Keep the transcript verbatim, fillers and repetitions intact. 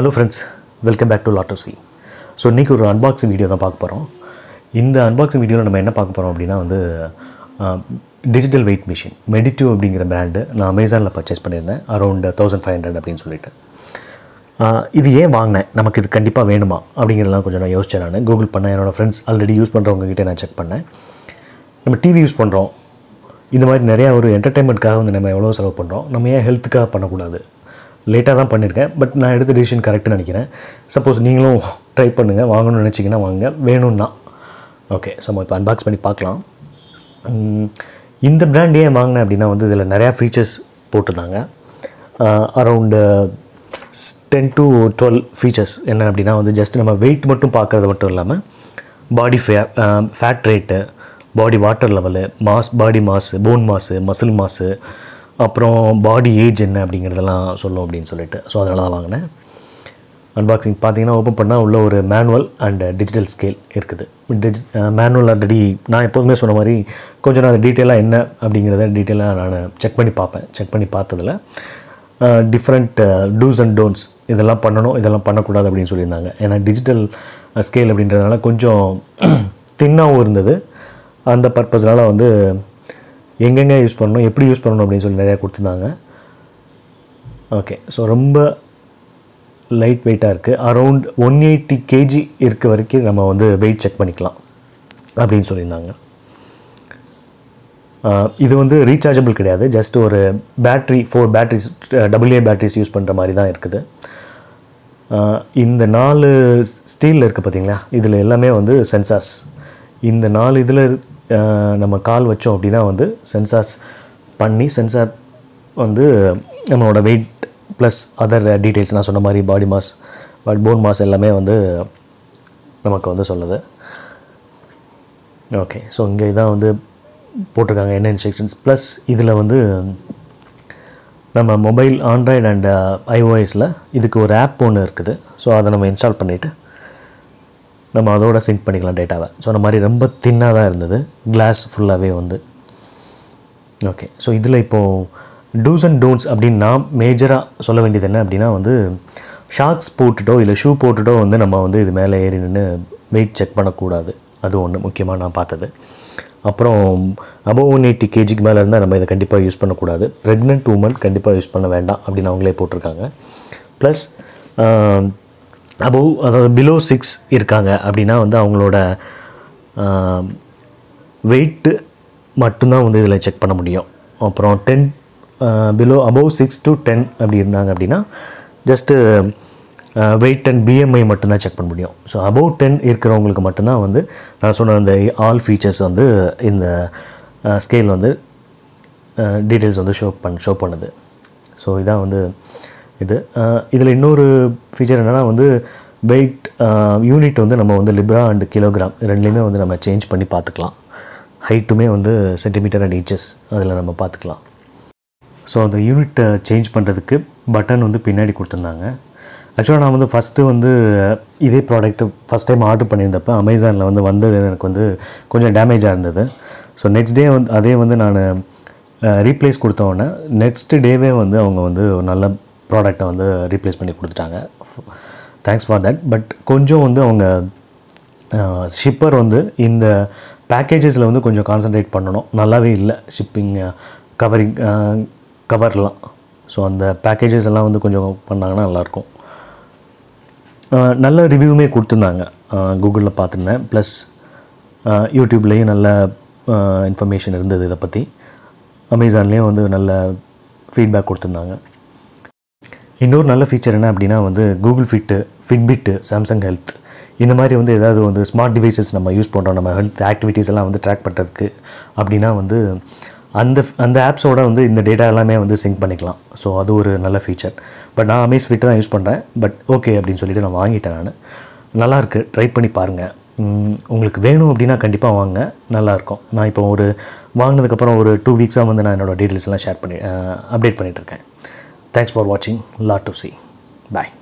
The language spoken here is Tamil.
Hello friends, welcome back to Lot to See. So இன்னைக்கு ஒரு unboxing video தான் பார்க்க போறோம். இந்த unboxing videoல நம்ம என்ன பார்க்க போறோம் அப்படினா வந்து digital weight machine Meditive அப்படிங்கற பிராண்ட் நான் Amazonல பர்சேஸ் பண்ணிருந்தேன் around fifteen hundred அப்படினு சொல்லிட்டு. இது ஏன் வாங்குனேன், நமக்கு இது கண்டிப்பா வேணுமா அப்படிங்கறதெல்லாம் கொஞ்சம் நான் யோசிச்சேன். நான் கூகுள் பண்ணேன், என்னோட फ्रेंड्स ஆல்ரெடி யூஸ் பண்றவங்க கிட்ட நான் செக் பண்ணேன். நம்ம டிவி யூஸ் பண்றோம், இந்த மாதிரி நிறைய ஒரு என்டர்டெயின்மென்ட்காக வந்து நம்ம எவ்வளவு செலவு பண்றோம், நம்ம ஏன் ஹெல்த்துக்காக பண்ண கூடாது? லேட்டா தான் பண்ணிருக்கேன், பட் நான் எடுத்த டிசிஷன் கரெக்ட்னு நினைக்கிறேன். சப்போஸ் நீங்களும் ட்ரை பண்ணுங்க, வாங்கணும்னு நினைச்சீங்கன்னா வாங்குங்க, வேணும்னா ஓகே. சோ இப்போ அன்பாக்ஸ் பண்ணி பார்க்கலாம். இந்த பிராண்ட் ஏன் வாங்குனேன் அப்படினா வந்து இதுல நிறைய ஃபீச்சர்ஸ் போட்டுருந்தாங்க. Around ten to twelve features. என்ன அப்படினா வந்து ஜஸ்ட் நம்ம weight மட்டும் பார்க்கிறது மட்டும் இல்லாம body fat rate, body water level, mass, body mass, bone mass, muscle mass, அப்புறம் பாடி ஏஜ் என்ன அப்படிங்கறதெல்லாம் சொல்லும் அப்படினு சொல்லிட்டு சோ அதனால தான் வாங்குனேன். அன்பாக்சிங் பாத்தீங்கன்னா ஓபன் பண்ணா உள்ள ஒரு மேனுவல் அண்ட் டிஜிட்டல் ஸ்கேல் இருக்குது. மேனுவல் ஆல்ரெடி நான் எப்பவுமே சொன்ன மாதிரி கொஞ்சம் நான் டீடைலா என்ன அப்படிங்கறத டீடைலா நான் செக் பண்ணி பார்ப்பேன். செக் பண்ணி பார்த்ததுல டிஃபரண்ட் டூஸ் அண்ட் டோன்ட்ஸ் இதெல்லாம் பண்ணனும், இதெல்லாம் பண்ண கூடாது அப்படினு சொல்லிருந்தாங்க. ஏனா டிஜிட்டல் ஸ்கேல் அப்படின்றதனால கொஞ்சம் தின்னாவும் இருந்தது. அந்த பர்பஸ்னால வந்து எங்கெங்க யூஸ் பண்ணனும், எப்படி யூஸ் பண்ணனும் அப்படினு சொல்லி நிறைய கொடுத்திருந்தாங்க. ஓகே, சோ ரொம்ப லைட் வெயிட்டா இருக்கு. அரௌண்ட் one eighty kilograms இருக்க வரைக்கும் நம்ம வந்து வெயிட் செக் பண்ணிக்கலாம் அப்படினு சொல்லிருந்தாங்க. இது வந்து ரீசார்ஜபிள் கிடையாது, ஜஸ்ட் ஒரு battery four batteries double A batteries use பண்ற மாதிரி தான் இருக்குது. இந்த நாலு ஸ்டீல்ல இருக்கு பாத்தீங்களா, இதுல எல்லாமே வந்து சென்சார்ஸ். இந்த நாலு இதுல நம்ம கால் வச்சோம் அப்படினா வந்து சென்சார்ஸ் பண்ணி சென்சார் வந்து நம்மளோட weight plus அதர் டீடைல்ஸ் நான் சொன்ன மாதிரி பாடி மாஸ், போன் மாஸ் எல்லாமே வந்து நமக்கு வந்து சொல்லுது. ஓகே, சோ இங்க இதான் வந்து போட்டுருக்காங்க என்ன இன்ஸ்ட்ரக்ஷன்ஸ். ப்ளஸ் இதில் வந்து நம்ம மொபைல் ஆண்ட்ராய்டு அண்ட் ஐஓஎஸ்ல இதுக்கு ஒரு ஆப் ஒன்று இருக்குது. ஸோ அதை நம்ம இன்ஸ்டால் பண்ணிவிட்டு நம்ம அதோட சிங்க் பண்ணிக்கலாம் டேட்டாவை. ஸோ அந்த மாதிரி ரொம்ப தின்னாக தான் இருந்தது, கிளாஸ் ஃபுல்லாகவே வந்து. ஓகே, ஸோ இதில் இப்போது டூஸ் அண்ட் டோன்ட்ஸ் அப்படின்னு நான் மேஜராக சொல்ல வேண்டியது என்ன அப்படின்னா வந்து ஷாக்ஸ் போட்டுட்டோ இல்லை ஷூ போட்டுட்டோ வந்து நம்ம வந்து இது மேலே ஏறி நின்று வெயிட் செக் பண்ணக்கூடாது. அது ஒன்று முக்கியமாக நான் பார்த்தது. அப்புறம் above one eighty kilograms மேலே இருந்தால் நம்ம இதை கண்டிப்பாக யூஸ் பண்ணக்கூடாது. ப்ரெக்னென்ட் உமன் கண்டிப்பாக யூஸ் பண்ண வேண்டாம் அப்படின்னு அவங்களே போட்டிருக்காங்க. ப்ளஸ் above அதாவது பிலோ சிக்ஸ் இருக்காங்க அப்படின்னா வந்து அவங்களோட வெயிட்டு மட்டும்தான் வந்து இதில் செக் பண்ண முடியும். அப்புறம் ten below above six to ten அப்படி இருந்தாங்க அப்படின்னா ஜஸ்ட்டு வெயிட் அண்ட் பிஎம்ஐ மட்டும்தான் செக் பண்ண முடியும். ஸோ above ten இருக்கிறவங்களுக்கு மட்டும்தான் வந்து நான் சொன்ன அந்த ஆல் ஃபீச்சர்ஸ் வந்து இந்த ஸ்கேல் வந்து டீட்டெயில்ஸ் வந்து ஷோ பண்ண ஷோ பண்ணுது. ஸோ இதான் வந்து இது. இதில் இன்னொரு ஃபீச்சர் என்னென்னா வந்து வெயிட் யூனிட் வந்து நம்ம வந்து லிப்ரா அண்ட் கிலோகிராம் ரெண்டுலேயுமே வந்து நம்ம சேஞ்ச் பண்ணி பார்த்துக்கலாம். ஹைட்டுமே வந்து சென்டிமீட்டர் அண்ட் இன்ச்சஸ் அதில் நம்ம பார்த்துக்கலாம். ஸோ அந்த யூனிட்டை சேஞ்ச் பண்ணுறதுக்கு பட்டன் வந்து பின்னாடி கொடுத்துருந்தாங்க. ஆக்சுவலாக நான் வந்து ஃபஸ்ட்டு வந்து இதே ப்ராடக்ட்டு ஃபஸ்ட் டைம் ஆர்டர் பண்ணியிருந்தப்போ அமேசானில் வந்து வந்தது எனக்கு வந்து கொஞ்சம் டேமேஜாக இருந்தது. ஸோ நெக்ஸ்ட் டே வந்து அதே வந்து நான் ரீப்ளேஸ் கொடுத்தோன்னே நெக்ஸ்ட் டேவே வந்து அவங்க வந்து ஒரு நல்ல ப்ராடக்டை வந்து ரீப்ளேஸ் பண்ணி கொடுத்துட்டாங்க. Thanks for that. பட் கொஞ்சம் வந்து அவங்க ஷிப்பர் வந்து இந்த பேக்கேஜஸில் வந்து கொஞ்சம் கான்சன்ட்ரேட் பண்ணணும். நல்லாவே இல்லை ஷிப்பிங் கவரிங் கவர்லாம். ஸோ அந்த பேக்கேஜஸ் எல்லாம் வந்து கொஞ்சம் பண்ணாங்கன்னா நல்லாயிருக்கும். நல்ல ரிவ்யூமே கொடுத்துருந்தாங்க, கூகுளில் பார்த்துருந்தேன். ப்ளஸ் யூடியூப்லேயும் நல்ல இன்ஃபர்மேஷன் இருந்தது இதை பற்றி. அமேசான்லேயும் வந்து நல்ல ஃபீட்பேக் கொடுத்துருந்தாங்க. இன்னொரு நல்ல ஃபீச்சர் என்ன அப்படின்னா வந்து Google fit, Fitbit, Samsung Health இந்த மாதிரி வந்து ஏதாவது வந்து ஸ்மார்ட் டிவைசஸ் நம்ம யூஸ் பண்ணுறோம், நம்ம ஹெல்த் ஆக்டிவிட்டீஸ் எல்லாம் வந்து ட்ராக் பண்ணுறதுக்கு அப்படின்னா வந்து அந்த அந்த ஆப்ஸோட வந்து இந்த டேட்டா எல்லாமே வந்து சிங்க் பண்ணிக்கலாம். ஸோ அது ஒரு நல்ல ஃபீச்சர். பட் நான் அமேஸ் ஃபிட்டு தான் யூஸ் பண்ணுறேன். பட் ஓகே அப்படின்னு சொல்லிட்டு நான் வாங்கிட்டேன். நான் நல்லாயிருக்கு, ட்ரை பண்ணி பாருங்கள். உங்களுக்கு வேணும் அப்படின்னா கண்டிப்பாக வாங்க, நல்லாயிருக்கும். நான் இப்போ ஒரு வாங்கினதுக்கப்புறம் ஒரு டூ வீக்ஸாக வந்து நான் என்னோடய டீட்டெயில்ஸ் எல்லாம் ஷேர் பண்ணி அப்டேட் பண்ணிகிட்டு இருக்கேன். தேங்க்ஸ் ஃபார் வாட்சிங். Lot to see. Bye.